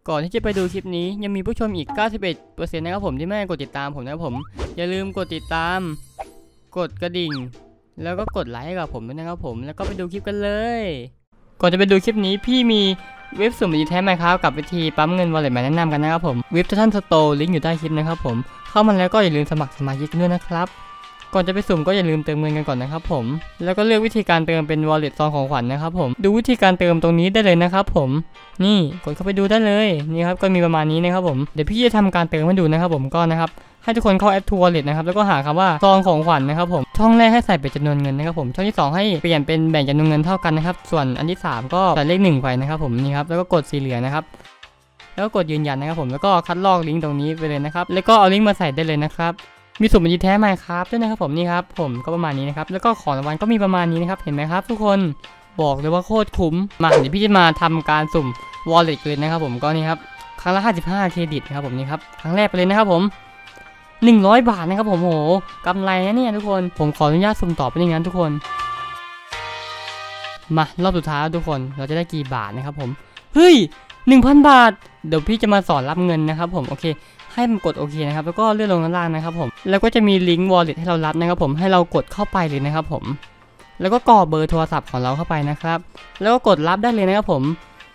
ก่อนที่จะไปดูคลิปนี้ยังมีผู้ชมอีก 91% นะครับผมที่ไม่กดติดตามผมนะครับผมอย่าลืมกดติดตามกดกระดิ่งแล้วก็กดไลค์ให้กับผมด้วยนะครับผมแล้วก็ไปดูคลิปกันเลยก่อนจะไปดูคลิปนี้พี่มีเว็บสุ่มดีแท้ไหมครับกับวิธีปั๊มเงิน Wallet มาแนะนำกันนะครับผมเว็บTotal Storeลิงก์อยู่ใต้คลิปนะครับผมเข้ามาแล้วก็อย่าลืมสมัครสมาชิกด้วยนะครับก่อนจะไปสุ่มก็อย่าลืมเติมเงินกันก่อนนะครับผมแล้วก็เลือกวิธีการเติมเป็น Wallet ซองของขวัญนะครับผมดูวิธีการเติมตรงนี้ได้เลยนะครับผมนี่กดเข้าไปดูได้เลยนี่ครับก็มีประมาณนี้นะครับผมเดี๋ยวพี่จะทำการเติมให้ดูนะครับผมก็นะครับให้ทุกคนเข้าแอป Wallet นะครับแล้วก็หาคำว่าซองของขวัญนะครับผมช่องแรกให้ใส่เป็นจำนวนเงินนะครับผมช่องที่2ให้เปลี่ยนเป็นแบ่งจำนวนเงินเท่ากันนะครับส่วนอันที่3ก็ใส่เลข1ไปนะครับผมนี่ครับแล้วก็กดสีเหลืองนะครับแล้วก็กดยืนยันนะครับผมแล้วก็คัดลอกลิงก์ตรงนี้ไปเลยนะครับแล้วก็เอาลิงก์มาใส่ได้เลยนะครับมีสุ่มบัญชีแท้ไหมครับด้วยนะครับผมนี่ครับผมก็ประมาณนี้นะครับแล้วก็ของรางวัลก็มีประมาณนี้นะครับเห็นไหมครับทุกคนบอกเลยว่าโคตรคุ้มมาเดี๋ยวพี่จะมาทำการสุ่ม Wallet เลยนะครับผมก็นี่ครับครั้งละ55เครดิตนะครับผมนี่ครับครั้งแรกไปเลยนะครับผม100 บาทนะครับผมโหกำไรนะเนี่ยทุกคนผมขออนุญาตสุ่มต่อไปอย่างนั้นทุกคนมารอบสุดท้ายทุกคนเราจะได้กี่บาทนะครับผมเฮ้ย 1,000 บาทเดี๋ยวพี่จะมาสอนรับเงินนะครับผมโอเคให้มันกดโอเคนะครับแล้วก็เลื่อนลงด้านล่างนะครับผมแล้วก็จะมีลิงก์ Wallet ให้เรารับนะครับผมให้เรากดเข้าไปเลยนะครับผมแล้วก็กรอกเบอร์โทรศัพท์ของเราเข้าไปนะครับแล้วก็กดรับได้เลยนะครับผม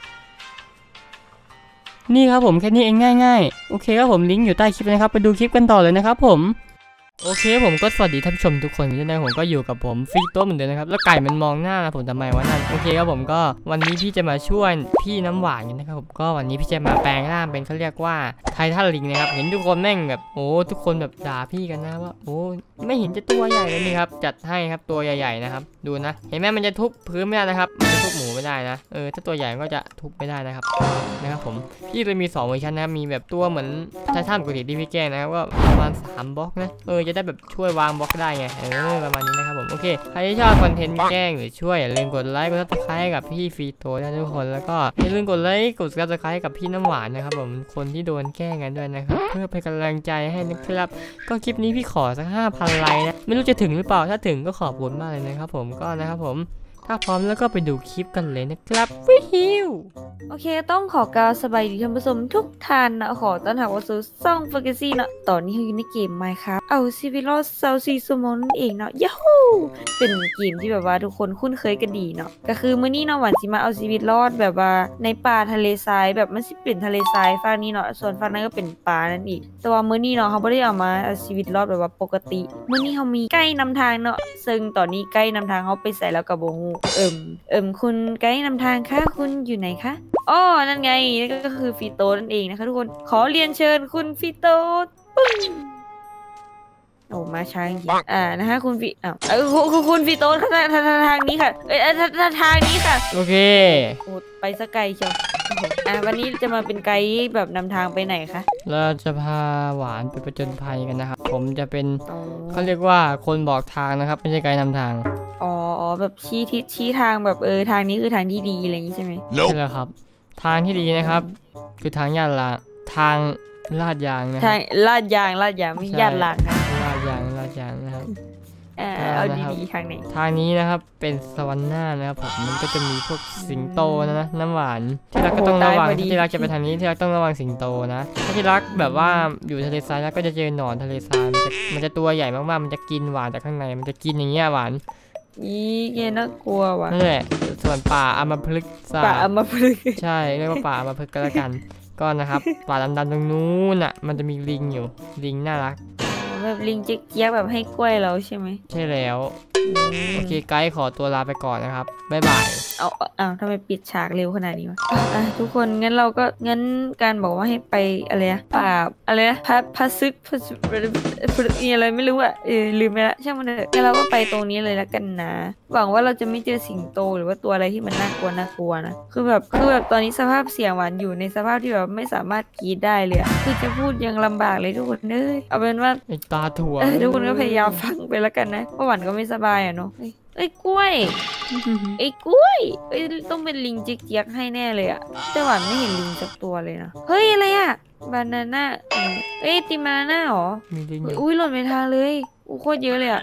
นี่ครับผมแค่นี้เองง่ายๆโอเคครับผมลิงก์อยู่ใต้คลิปนะครับไปดูคลิปกันต่อเลยนะครับผมโอเคผมก็สวัสดีท่านผู้ชมทุกคนด้วยนะผมก็อยู่กับผมฟิกโต้เหมือนเดิมนะครับแล้วไก่มันมองหน้าผมทำไมวะนั่นโอเคครับผมก็วันนี้พี่จะมาช่วยพี่น้ำหวานกันนะครับผมก็วันนี้พี่จะมาแปลงร่างเป็นเขาเรียกว่าไททันลิงนะครับเห็นทุกคนแม่งแบบโอ้ทุกคนแบบด่าพี่กันนะว่าโอ้ไม่เห็นจะตัวใหญ่เลยนี่ครับจัดให้ครับตัวใหญ่ๆนะครับดูนะเห็นไหมมันจะทุบพื้นไม่ได้นะครับมันจะทุบหมูไม่ได้นะถ้าตัวใหญ่ก็จะทุบไม่ได้นะครับผมพี่เลยมี2เวอร์ชันนะมีแบบตัวเหมือนไททันปกติที่พี่แก้นะครับว่าประมาณ3บล็อกนะจะได้แบบช่วยวางบล็อกได้ไงประมาณนี้นะครับผมโอเคใครที่ชอบคอนเทนต์แกล้งหรือช่วยอย่าลืมกดไลค์กดซับสไครต์กับพี่ฟีโต้นะทุกคนแล้วก็อย่าลืมกดไลค์กดซับสไครต์กับพี่น้ำหวานนะครับผมคนที่โดนแกล้งกันด้วยนะครับเพื่อเป็นกำลังใจให้นะครับก็คลิปนี้พี่ขอสัก 5,000 ไลค์นะไม่รู้จะถึงหรือเปล่าถ้าถึงก็ขอบคุณมากเลยนะครับผมก็นะครับผมถ้าพร้อมแล้วก็ไปดูคลิปกันเลยนะครับวิฮิวโอเคต้องขอกล่าวสบายดีท่านผู้ชมทุกท่านนะขอต้อนรับเข้าสู่ซ่องเฟอร์กซี่เนาะตอนนี้เราอยู่ในเกม Minecraft เอาชีวิตรอด24 ชั่วโมงนั่นเองเนาะยาฮูเป็นเกมที่แบบว่าทุกคนคุ้นเคยกันดีเนาะก็คือมื้อนี้เนาะหวานสิมาเอาชีวิตรอดแบบว่าในป่าทะเลทรายแบบมันสิเป็นทะเลทรายฝั่งนี้เนาะส่วนฝั่งนั้นก็เป็นป่านั่นอีกแต่ว่ามื้อนี้เนาะเขาไม่ได้เอามาเอาชีวิตรอดแบบว่าปกติมื้อนี้เขามีไกด์นำทางเนาะซึ่งตอนนี้ไกด์นำทางเขาไปใส่แล้วกับบ่ฮู้คุณไกด์นำทางคะคุณอยู่ไหนคะอ๋อนั่นไงนั่นก็คือฟีโต้นั่นเองนะคะทุกคนขอเรียนเชิญคุณฟีโต้ปึ้งโอ้มาช้าจริงนะคะคุณฟีคุณฟีโต้ทางนี้ค่ะทางนี้ค่ะโอเคโอ้ไปสกายเชียววันนี้จะมาเป็นไกด์แบบนำทางไปไหนคะเราจะพาหวานไปผจญภัยกันนะครับผมจะเป็นเขาเรียกว่าคนบอกทางนะครับไม่ใช่ไกด์นำทางอ๋อแบบชี้ทิศชี้ทางแบบทางนี้คือทางที่ดีอะไรอย่างนี้ใช่ไหมใช่แล้วครับทางที่ดีนะครับคือทางลาดยางนะทางลาดยางไม่ยาดลางนะลาดยางนะครับเอาดีๆทางไหนทางนี้นะครับเป็นสวรรค์หน้านะครับผมมันก็จะมีพวกสิงโตนะน้ำหวานที่รักก็ต้องระวังที่รักจะไปทางนี้ที่รักต้องระวังสิงโตนะถ้าที่รักแบบว่าอยู่ทะเลทรายแล้วก็จะเจอหนอนทะเลทรายมันจะตัวใหญ่มากๆมันจะกินหวานจากข้างในมันจะกินอย่างเงี้ยหวานแกน่ากลัวว่ะนั่นแหละส่วนป่าอมพฤกษ์ป่าอมพฤกษ์ใช่เรียกว่าป่าอมพฤกษ์ก็แล้วกันก็นะครับป่าดำๆตรงนู้นอ่ะมันจะมีลิงอยู่ลิงน่ารักแบบลิงเจี๊ยบแบบให้กล้วยเราใช่ไหมใช่แล้วโอเคไกด์ขอตัวลาไปก่อนนะครับบ๊ายบายทำไมปิดฉากเร็วขนาดนี้วะทุกคนงั้นเราก็การบอกว่าให้ไปอะไรนะป่าอะไรนะพระซึกอะไรไม่รู้อ่ะลืมไปละช่างมันเถอะงั้นเราก็ไปตรงนี้เลยละกันนะหวังว่าเราจะไม่เจอสิงโตหรือว่าตัวอะไรที่มันน่ากลัวนะคือแบบตอนนี้สภาพเสียงหวานอยู่ในสภาพที่แบบไม่สามารถกรีดได้เลยคือจะพูดยังลำบากเลยทุกคนเอาเป็นว่าตาถั่วทุกคนก็พยายามฟังไปแล้วกันนะเพราะหวานก็ไม่สบายเนาะกล้วยกล้วยต้องเป็นลิงเจี๊ยกให้แน่เลยแต่หวานไม่เห็นลิงสักตัวเลยนะเฮ้ยอะไรบานาน่าติมาน่าหรออุ้ยหล่นไปทางเลยโคตรเยอะเลย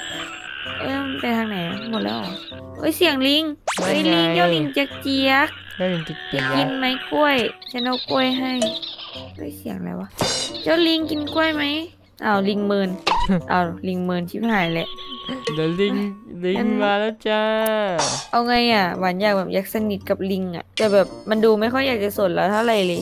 ไปทางไหนหมดแล้วเสียงลิงลิงเจ้าลิงเจี๊ยกก็ยังกินจะกินไหมกล้วยฉันเอากล้วยให้เฮ้ยเสียงอะไรวะเจ้าลิงกินกล้วยไหมอ้าวลิงเมิน อ้าวลิงเมินชิบหายแหละเดี๋ยวลิงมาแล้วจ้าเอาไงอ่ะหวานอยากแบบอยากสนิทกับลิงอ่ะแต่แบบมันดูไม่ค่อยอยากจะสนแล้วเท่าไหร่เลย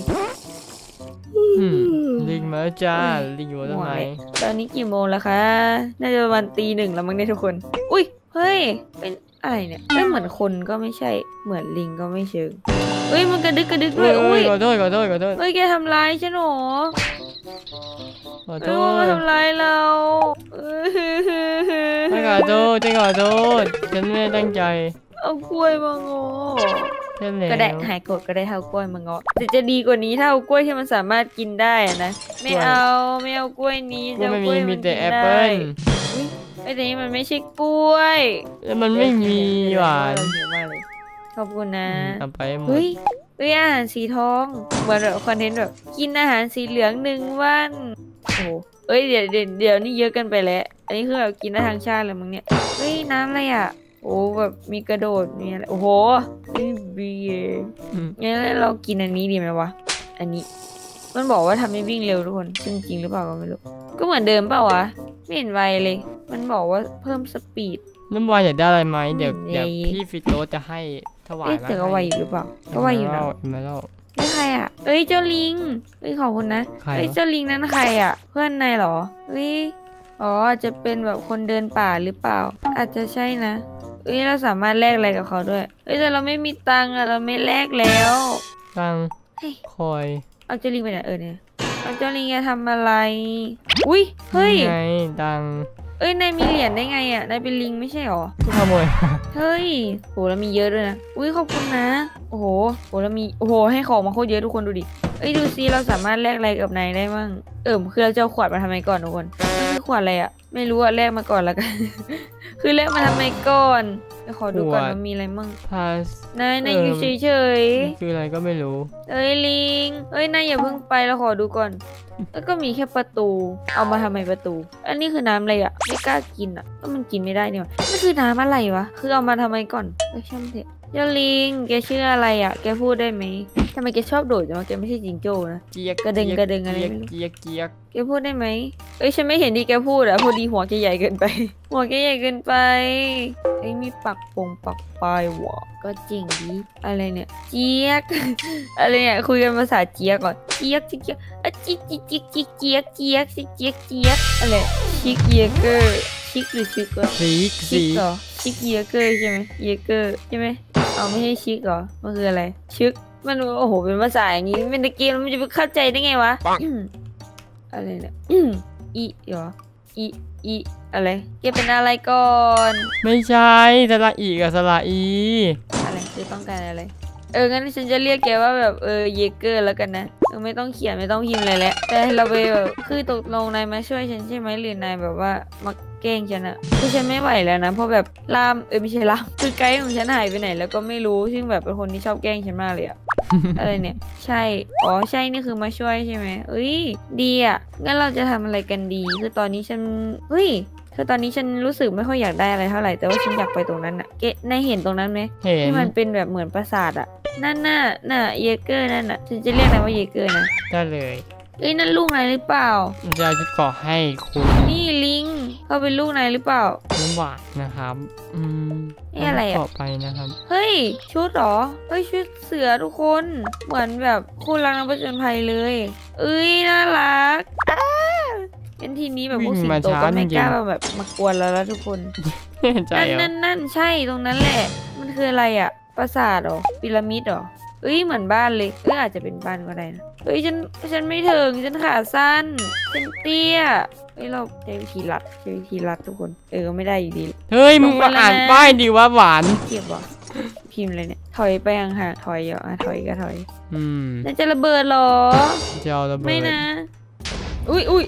ลิงมาแล้วจ้าลิงอยู่ตรงไหนตอนนี้กี่โมงแล้วคะน่าจะประมาณตี 1แล้วมั้งเนี่ยทุกคนอุ้ยเฮ้ยเป็นอะไรเนี่ยไม่เหมือนคนก็ไม่ใช่เหมือนลิงก็ไม่เชิงเฮ้ยมันกระดึกด้วยอุ้ยขอโทษเฮ้ยแกทำร้ายฉันเหรอขอโทเฮ้ยมันษทำร้ายเราเอไม่ขอโทษฉันไม่ได้ตั้งใจเอากล้วยมางอแค่แล้วก็ได้หายโกรธก็ได้เท่ากล้วยมางอแต่จะดีกว่านี้ถ้าเอากล้วยที่มันสามารถกินได้อะนะไม่เอากล้วยนี้ก็จะเอาไม่กล้วยมีมันแต่กินแอปได้เปิ้ลอุ๊ยไอ้แต่นี้มันไม่ใช่กล้วยแล้วมันไม่มีหวานเรหิวมากเลยขอบคุณนะเอาไปหมดเฮ้ยอาหารสีทองเหมือนแบบคอนเทนต์แบบกินอาหารสีเหลือง1 วันโอ้โหเอ้ยเดี๋ยวนี่เยอะเกินไปแล้วอันนี้คือแบบกินได้ทั้งชาติเลยมึงเนี่ยเฮ้ยน้ำอะไรอ่ะโอ้แบบมีกระโดดมีอะไรโอ้โหนี่เบียร์ งั้นเรากินอันนี้ดีไหมวะอันนี้ มันบอกว่าทำให้วิ่งเร็วทุกคนซึ่งจริงหรือเปล่าก็ไม่รู้ก็เหมือนเดิมเปล่าวะไม่เห็นไวเลย มันบอกว่าเพิ่มสปีดน้ำวายอยากได้อะไรไหมเดี๋ยวเย้พี่ฟิโตจะให้ถวายเอ๊ะแต่ก็ไวอยู่หรือเปล่าก็ไวอยู่นะมาแล้วนี่ใครอ่ะเอ้ยเจ้าลิงเอ้ยขอบคุณนะใครเอ้ยวะเจ้าลิงนั้นใครอ่ะ เพื่อนนายเหรอเอ้ยอ๋ออาจจะเป็นแบบคนเดินป่าหรือเปล่า อาจจะใช่นะเอ้ยเราสามารถแลกอะไรกับเขาด้วยเอ้ยแต่เราไม่มีตังค์อะเราไม่แลกแล้วตั้งเฮ้ยคอยเอาเจ้าลิงไปไหนเนี่ยเอาเจ้าลิงจะทำอะไรอุ้ยเฮ้ยไงตังเอ้ยนายมีเหรียญได้ไงอ่ะนายเป็นลิงไม่ใช่หรอผู้ขโมยเฮ้ยโหแล้วมีเยอะด้วยนะอุ้ยขอบคุณนะโอ้โหแล้วมีโอ้โหให้ของมาโคตรเยอะทุกคนดูดิเอ้ยดูซิเราสามารถแลกอะไรกับนายได้บ้างคือเราจะเอาขวดมาทำไมก่อนทุกคนมันคือขวดอะไรอ่ะไม่รู้อะแลกมาก่อนแล้วกัน คือแลกมาทำไมก่อนเดี๋ยวขอดูก่อนว่ามีอะไรมั่งพาสนายอยู่เฉยคืออะไรก็ไม่รู้ๆเอ้ยลิงเอ้ยนายอย่าเพิ่งไปเราขอดูก่อน แล้วก็มีแค่ประตู เอามาทำไมประตู อันนี้คือน้ำอะไรอ่ะ ไม่กล้ากินอ่ะก็มันกินไม่ได้เนี่ยมันคือน้ำอะไรวะ คือเอามาทำไมก่อนช่างเถอะเจ้าลิง แกชื่ออะไรอ่ะ แกพูดได้ไหมทำไมแกชอบโดดจังวะแกไม่ใช่จิงโจ้นะเกียกกระเด็งกระเด็งอะไรไม่รู้เกียกแกพูดได้ไหมเอ้ยฉันไม่เห็นที่แกพูดอ่ะ พอดีหัวแกใหญ่เกินไป หัวแกใหญ่เกินไปเอ้ยมีปักปลายหัวก็จริงดิอะไรเนี่ย เจี๊ยก อะไรเนี่ยคุยกันภาษาเจี๊ยกก่อน เจี๊ยกอะจิกเจี๊ยกอะไรชิกเยเกอร์ชิกหรือชิกวะสีชิกเหรอชิกเยเกอร์ใช่ไหมเยเกอร์ใช่ไหมเอาไม่ใช่ชิกเหรอมันคืออะไรชิกมันโอ้โหเป็นภาษาอย่างงี้เป็นตะเกียบมันจะไปเข้าใจได้ไงวะอะไรเนี่ยอีเหรออีอะไรแกเป็นอะไรก่อนไม่ใช่สระอีกับสระอีอะไรคือต้องการอะไรงั้นฉันจะเรียกแกว่าแบบเยเกอร์แล้วกันนะไม่ต้องเขียนไม่ต้องพิมพ์อะไรแล้วแต่เราไปแบบคือตกลงนายมาช่วยฉันใช่ไหมหรือนายแบบว่ามาแกล้งฉันอะคือฉันไม่ไหวแล้วนะเพราะแบบล่ามไม่ใช่ล่ามคือไกด์ของฉันหายไปไหนแล้วก็ไม่รู้ซึ่งแบบเป็นคนที่ชอบแกล้งฉันมากเลยอะ อะไรเนี่ยใช่อ๋อใช่นี่คือมาช่วยใช่ไหมเอ้ยดีอะงั้นเราจะทำอะไรกันดีคือตอนนี้ฉันเฮ้ยคือตอนนี้ฉันรู้สึกไม่ค่อยอยากได้อะไรเท่าไหร่แต่ว่าฉันอยากไปตรงนั้นอะนายเห็นตรงนั้นไหมเห็นที่มันเป็นแบบเหมือนปราสาทอะนั่นน่ะเยเกอร์นั่นน่ะฉันจะเรียกนายว่าเยเกอร์นะได้เลยเอ้ยนั่นลูกนายหรือเปล่าจะเอาชุดเกราะให้คุณนี่ลิงเขาเป็นลูกนายหรือเปล่าน้ำหวานนะครับนี่อะไรอะเกาะไปนะครับเฮ้ยชุดเหรอเฮ้ยชุดเสือทุกคนเหมือนแบบคู่รักนักผจญภัยเลยเอ้ยน่ารักเป็นทีนี้แบบพวกสิงโตก็ไม่กล้าแบบมากวนแล้วทุกคนใจเหรอนั่นใช่ตรงนั้นแหละ มันคืออะไรอะปราสาทเหรอพีระมิดเหรอเอ้ยเหมือนบ้านเลยอาจจะเป็นบ้านก็ได้นะเฮ้ยฉันไม่ถึงฉันขาสั้นฉันเตี้ยเฮ้ยเราใช้วิธีรัดทุกคนก็ไม่ได้อยู่ดีเฮ้ยมึงมาอ่านป้ายดีว่าหวานเก็บวะพิมพ์เลยเนี่ยถอยไปห่างๆถอยถอยก็ถอยมน่าจะระเบิดเหรอจะเอาระเบิดไม่นะอุ้ย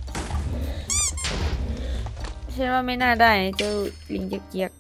ฉันว่าไม่น่าได้นะเจ้าลิงเจี๊ยก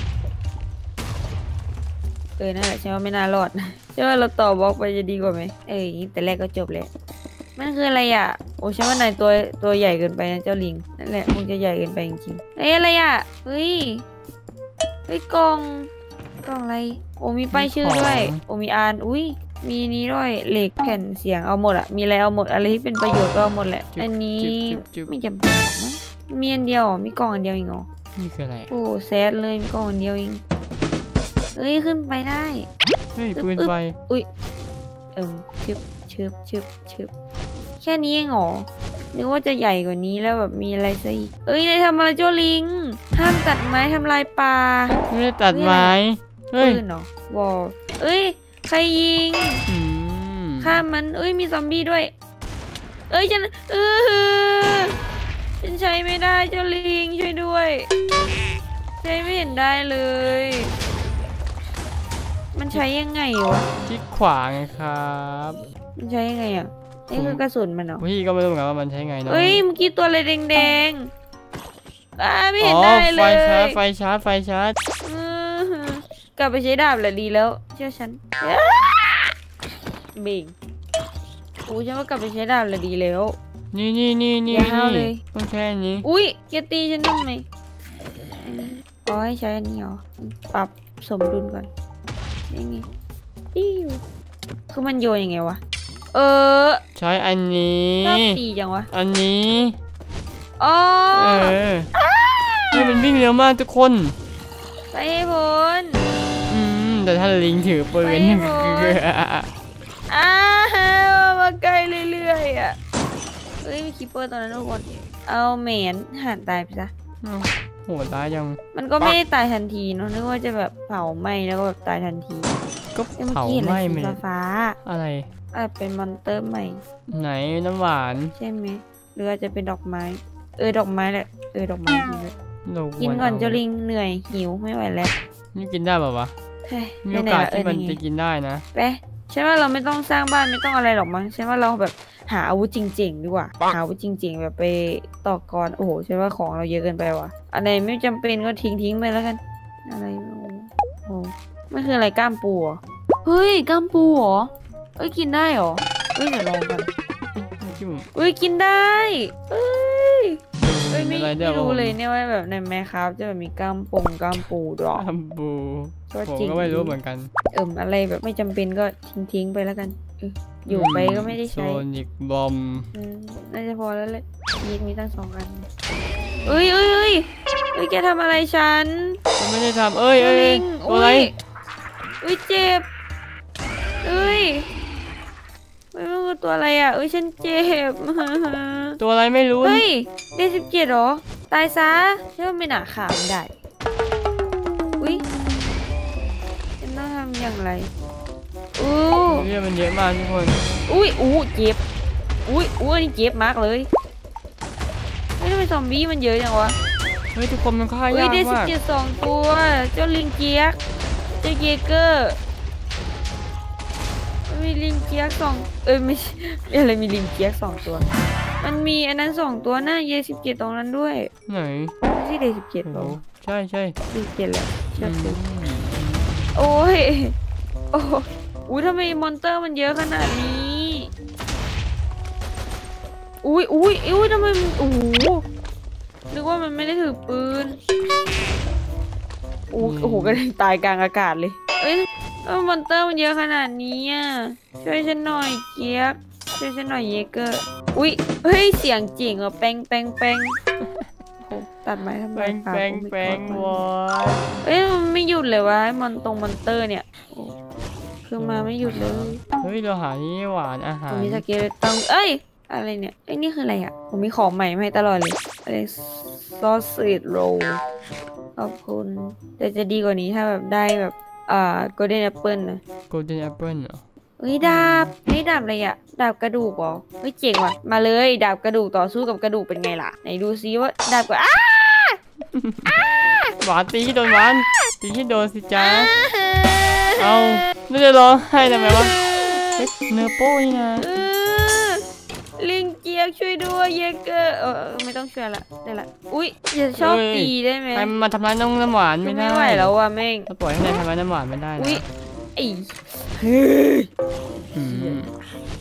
นั่นแหละฉันว่าไม่น่ารอดนะฉันว่าเราต่อบล็อกไปจะดีกว่าไหมอย่างนี้แต่แรกก็จบแล้วมันคืออะไรอ่ะโอ้ฉันว่านายตัวใหญ่เกินไปนะเจ้าลิงนั่นแหละมึงจะใหญ่เกินไปจริงๆอะไรอ่ะเฮ้ยกล่องอะไรโอ้มีป้ายชื่อด้วยโอ้มีอ่านอุ้ยมีนี้ด้วยเหล็กแผ่นเสียงเอาหมดอะมีอะไรเอาหมดอะไรที่เป็นประโยชน์ก็เอาหมดแหละอันนี้ไม่จำเป็นมั้งมีอันเดียวมีกล่องอันเดียวเองเหรอนี่คืออะไรโอ้แซดเลยมีกล่องอันเดียวเองเอ้ยขึ้นไปได้เฮ้ยปืนไฟอุ้ยชึบชึบชึบชึบแค่นี้เองเหรอนึกว่าจะใหญ่กว่านี้แล้วแบบมีอะไรซะอีกเอ้ยนายทำอะไรเจ้าลิงห้ามตัดไม้ทำลายป่าไม่ได้ตัดไม้เฮ้ยปืนเหรอวอลเอ้ยใครยิงอืมฆ่ามันเอ้ยมีซอมบี้ด้วยเอ้ยฉันฉันใช้ไม่ได้เจ้าลิงช่วยด้วยใช้ไม่เห็นได้เลยมันใช้ยังไงวะคลิกขวาไงครับมันใช้ยังไงอ่ะนี่คือกระสุนมันเหรอพี่ก็ไม่รู้เหมือนกันว่ามันใช้ไงเนาะเอ้ยเมื่อกี้ตัวอะไรแดงๆไม่เห็นอ๋อได้เลยไฟชาร์จกลับไปใช้ดาบแหละดีแล้วเชื่อฉันเบ่งกูฉันว่ากลับไปใช้ดาบแหละดีแล้วนี่อย่าห้าวเลยต้องใช้อันนี้อุ้ยแกตีฉันทำไมอ๋อให้ใช้อันนี้เหรอปรับสมดุลก่อนยังไงปิ้วคือมันโยนยังไงวะใช้อันนี้ชอบตีจังวะอันนี้อ๋อให้มันวิ่งเร็วมากทุกคนไปให้พ้นแต่ถ้าลิงถือปืนไปหมด มาไกลเรื่อยๆอ่ะเฮ้ยมีคิปเปอร์ตอนนั้นทุกคนเอาเหม็นห่านตายไปซะโหดร้ายยังมันก็ไม่ได้ตายทันทีเนอะนึกว่าจะแบบเผาไหม้แล้วก็แบบตายทันทีก็เมื่อเผากี้เห็นไหอะไรม้สีไม่ฟ้าอะไรอาจเป็นมอนเตอร์ใหม่ไหนน้ำหวานใช่ไหมหรืออาจจะเป็นดอกไม้ดอกไม้แหละดอกไม้จริงด้วยเรากินก่อนเจ้าลิงเหนื่อยหิวไม่ไหวแล้วนี่กินได้ป่าวะเฮ้ยมีโอกาสที่มันไหจะกินได้นะไปฉันว่าเราไม่ต้องสร้างบ้านไม่ต้องอะไรหรอกมั้งฉันว่าเราแบบหาอาวุธจริงๆดีกว่าหาอาวุธจริง ๆ แบบไปต่อกรโอ้โหฉันว่าของเราเยอะเกินไปว่ะอะไรไม่จำเป็นก็ทิ้งไปแล้วกันอะไรโอ้ไม่คืออะไรก้ามปูเหรอเฮ้ยก้ามปูเหรอเอ้ยกินได้เหรอเอ้ยเดี๋ยวลองกันเอ้ยกินได้เอ้ยไม่รู้เลยเนี่ยว่าแบบในแมคครับจะแบบมีก้ามปูด้วยกัมปูก็ผมจริงก็ไม่รู้เหมือนกันอะไรแบบไม่จำเป็นก็ทิ้งไปแล้วกันอยู่ไปก็ไม่ได้ใช้โซนิกบอมน่าจะพอแล้วแหละมีตั้ง2 อันเอ้ยแกทำอะไรฉันผมไม่ได้ทำเอ้ยลิงตัวอะไรเจ็บไม่รู้ว่าตัวอะไรอ่ะฉันเจ็บตัวอะไรไม่รู้เฮ้ยได้17หรอตายซะใช่ว่าไม่หนาขามได้ฉันต้องทำอย่างไรเรื่องมันเยอะมากทุกคนเจ็บอันนี้เจ็บมากเลยไม่ทำไมซอมบี้มันเยอะจังวะเฮ้ยทุกคนมันฆ่ายากได้มาก 17 2 ตัวเจ้าลิงเจี๊ยกเจ้าเยเกอร์มีลิงเจี๊ยกไม่ใช่อะไรมีลิงเจี๊ยก2 ตัวมันมีอันนั้น2 ตัวนะ17ตรงนั้นด้วยไหนไม่ใช่ได้17หรอใช่ 17แล้วเชื่อถือโอ้ทำไมมอนเตอร์มันเยอะขนาดนี้ทำไมมันนึกว่ามันไม่ได้ถือปืนก็ได้ตายกลางอากาศเลยมอนเตอร์มันเยอะขนาดนี้ช่วยฉันหน่อยเกียกช่วยฉันหน่อยเยเกอร์เสียงจริงแป้งตัดไม้ทำไมแป้งวอดมันไม่หยุดเลยวะมอนเตอร์เนี่ยคือมาไม่หยุดเลยเฮ้ยเราหาที่หวานอาหารผมมีสเกลตังอะไรเนี่ยนี่คืออะไรผมมีของใหม่มาให้ตลอดเลยอะไรซอสซีดโรลขอบคุณแต่จะดีกว่านี้ถ้าแบบได้แบบโกลเด้นแอปเปิลนะโกลเด้นแอปเปิลเหรอดาบดาบอะไรดาบกระดูกเหรอเจ๋งว่ะมาเลยดาบกระดูกต่อสู้กับกระดูกเป็นไงล่ะไหนดูซิว่าดาบกับหวานตีที่โดนหวานตีที่โดนสิจ้าเอาไม่ได้ร้องไห้ทำไมวะเนื้อโป้นี่นะลิงเกียกช่วยด้วยเยเกอร์ไม่ต้องช่วยละได้ละอย่าชอบตีได้ไหมมาทำร้ายน้องน้ำหวานไม่ได้ไม่ไหวแล้วว่ะแม่งถ้าปล่อยให้นายทำร้ายน้ำหวานไม่ได้นะไอ้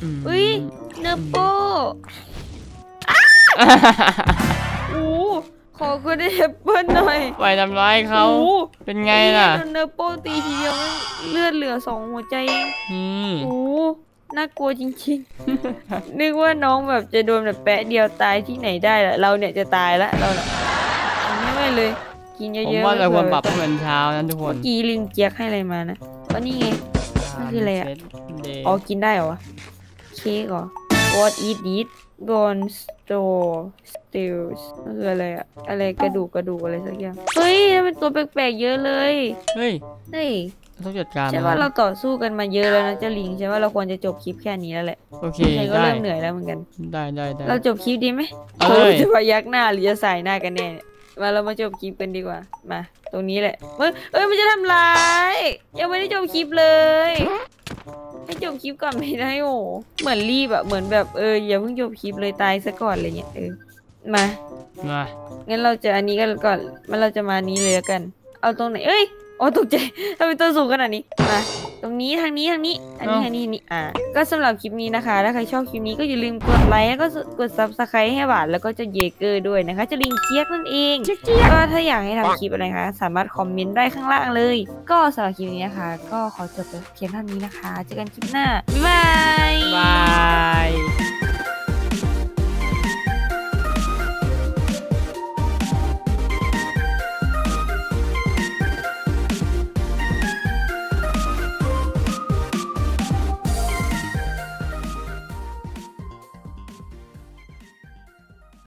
เนื้อโป้ขอคนได้แอปเปิ้ลหน่อยไปทำร้ายเขาโอ้โหเป็นไงล่ะโดนเนอร์โป้ตีทีเดียวเลือดเหลือ2 หัวใจเองอืมโอ้โหน่ากลัวจริงๆ นึกว่าน้องแบบจะโดนแบบแปะเดียวตายที่ไหนได้ล่ะเราเนี่ยจะตายละเราเนี่ยไม่เลยกินเยอะผมๆว่าเราควรปรับเมื่ให้มันเช้านะทุกคนอกี้ลิงเจี๊ยกให้อะไรมานะว่านี่ไง มันคืออะไรอะเซตเดย์อ๋อกินได้เหรอวะเค้กเหรอ What eat it bone store stills มันคืออะไรอะอะไรกระดูกอะไรสักอย่างเฮ้ยมันตัวแปลกๆเยอะเลยเฮ้ยเฮ้ยต้องจัดการใช่นะว่าเราต่อสู้กันมาเยอะแล้วนะเจ้าลิงใช่ว่าเราควรจะจบคลิปแค่นี้แล้วแหละโอเคใครก็ได้เริ่มเหนื่อยแล้วเหมือนกันได้เราจบคลิปดีไหมเอาเลยจะพยักหน้าหรือจะใส่หน้ากันแน่เนี่ยมาเรามาจบคลิปกันดีกว่ามาตรงนี้แหละมันจะทำร้ายยังไม่ได้จบคลิปเลยให้จบคลิปก่อนไม่ได้โอ้เหมือนรีบอะเหมือนแบบอย่าเพิ่งจบคลิปเลยตายซะก่อนอะไรเงี้ยมามางั้นเราจะอันนี้กันก่อนเราจะมานี้เลยแล้วกัน เอาตรงไหนอ๋อตกใจทำไมตัวสูงขนาดนี้มาตรงนี้ทางนี้อันนี้ก็สำหรับคลิปนี้นะคะถ้าใครชอบคลิปนี้ก็อย่าลืมกดไลค์แล้วก็กด Subscribe ให้หวานแล้วก็จะเยเกอร์ด้วยนะคะจะลิงเจี๊ยกนั่นเองก็ถ้าอยากให้ทำคลิปอะไรคะสามารถคอมเมนต์ได้ข้างล่างเลย ก็สำหรับคลิปนี้นะคะก็ขอจบไปเพียงเท่านี้นะคะเจอกันคลิปหน้าบ๊ายบายบาย